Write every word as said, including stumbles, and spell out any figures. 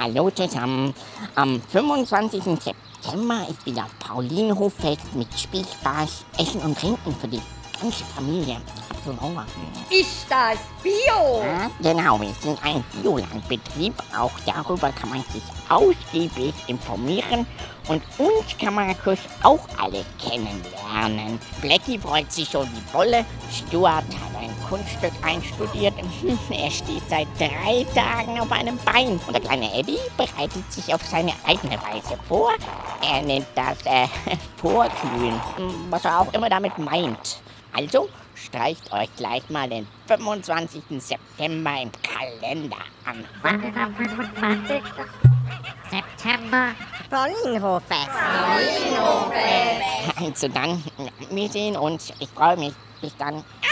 hallo zusammen. Am fünfundzwanzigsten September ist wieder Paulinenhoffest mit Spielspaß, Essen und Trinken für die ganze Familie. Habt ihr Hunger? Ist das Bio? Ja, genau, wir sind ein Biolandbetrieb. Auch darüber kann man sich ausgiebig informieren. Und uns kann man natürlich auch alle kennenlernen. Blackie freut sich schon wie Bolle. Stuart hat ein Kunststück einstudiert. Er steht seit drei Tagen auf einem Bein. Und der kleine Eddie bereitet sich auf seine eigene Weise vor. Er nennt das äh, Vorglühen, was er auch immer damit meint. Also streicht euch gleich mal den fünfundzwanzigsten September im Kalender an. Wann ist am fünfundzwanzigsten September? Paulinenhoffest. Also dann, wir sehen uns. Ich freue mich. Bis dann.